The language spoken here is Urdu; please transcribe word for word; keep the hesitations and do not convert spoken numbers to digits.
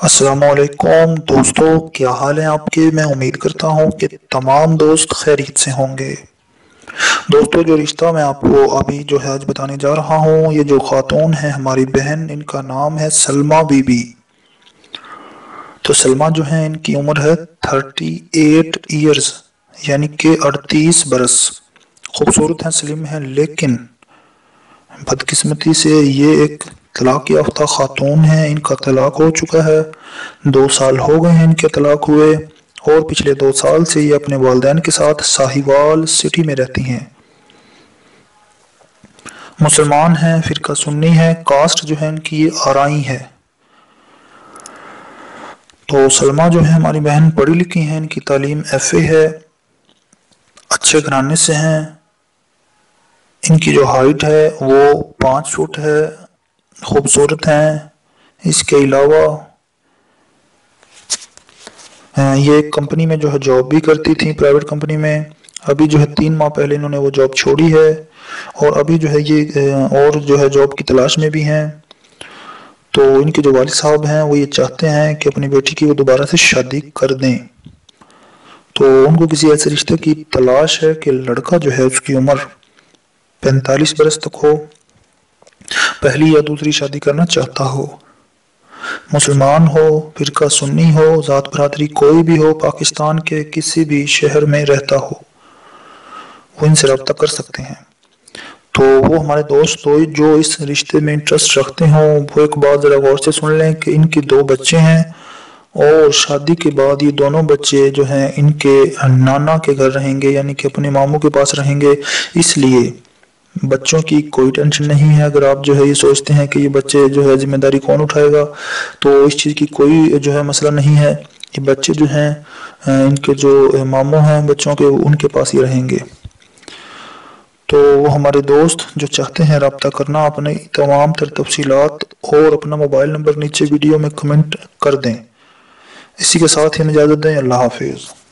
السلام علیکم دوستو، کیا حال ہیں آپ کے؟ میں امید کرتا ہوں کہ تمام دوست خیریت سے ہوں گے۔ دوستو، جو رشتہ میں آپ کو ابھی جو ہے آج بتانے جا رہا ہوں، یہ جو خاتون ہے ہماری بہن، ان کا نام ہے سلمیٰ بی بی۔ تو سلمیٰ جو ہیں ان کی عمر ہے تھرٹی ایٹ ایئرز، یعنی کہ اڑتیس برس۔ خوبصورت ہیں، سلیم ہیں، لیکن بدقسمتی سے یہ ایک طلاق یافتہ خاتون ہیں۔ ان کا طلاق ہو چکا ہے، دو سال ہو گئے ہیں ان کے طلاق ہوئے، اور پچھلے دو سال سے یہ اپنے والدین کے ساتھ ساہیوال سٹی میں رہتی ہیں۔ مسلمان ہیں، فرقہ سنی ہے، کاسٹ جو ہے ان کی یہ آرائی ہے۔ تو سلمیٰ جو ہے ہماری بہن پڑھی لکھی ہیں، ان کی تعلیم ایف اے ہے، اچھے گھرانے سے ہیں۔ ان کی جو ہائٹ ہے وہ پانچ فٹ ہے، خوبصورت ہیں۔ اس کے علاوہ یہ ایک کمپنی میں جو ہے جاب بھی کرتی تھی، پرائیویٹ کمپنی میں۔ ابھی جو ہے تین ماہ پہلے انہوں نے وہ جاب چھوڑی ہے، اور ابھی جو ہے یہ اور جو ہے جاب کی تلاش میں بھی ہیں۔ تو ان کے جو والد صاحب ہیں وہ یہ چاہتے ہیں کہ اپنی بیٹی کی وہ دوبارہ سے شادی کر دیں۔ تو ان کو کسی ایسے رشتے کی تلاش ہے کہ لڑکا جو ہے اس کی عمر پینتالیس برس تک ہو، پہلی یا دوسری شادی کرنا چاہتا ہو، مسلمان ہو، فرقہ سنی ہو، ذات برادری کوئی بھی ہو، پاکستان کے کسی بھی شہر میں رہتا ہو، وہ ان سے رابطہ کر سکتے ہیں۔ تو وہ ہمارے دوست جو اس رشتے میں انٹرسٹ رکھتے ہوں، وہ ایک بات ذرا غور سے سن لیں کہ ان کی دو بچے ہیں، اور شادی کے بعد یہ دونوں بچے جو ہیں ان کے نانا کے گھر رہیں گے، یعنی کہ اپنے ماموں کے پاس رہیں گے۔ اس لیے بچوں کی کوئی ٹینشن نہیں ہے۔ اگر آپ جو ہے یہ سوچتے ہیں کہ یہ بچے جو ہے ذمہ داری کون اٹھائے گا، تو اس چیز کی کوئی جو ہے مسئلہ نہیں ہے۔ یہ بچے جو ہیں ان کے جو ماموں ہیں بچوں کے، ان کے پاس ہی رہیں گے۔ تو وہ ہمارے دوست جو چاہتے ہیں رابطہ کرنا، اپنے تمام تر تفصیلات اور اپنا موبائل نمبر نیچے ویڈیو میں کمنٹ کر دیں۔ اسی کے ساتھ ہی ہمیں اجازت دیں۔ اللہ حافظ۔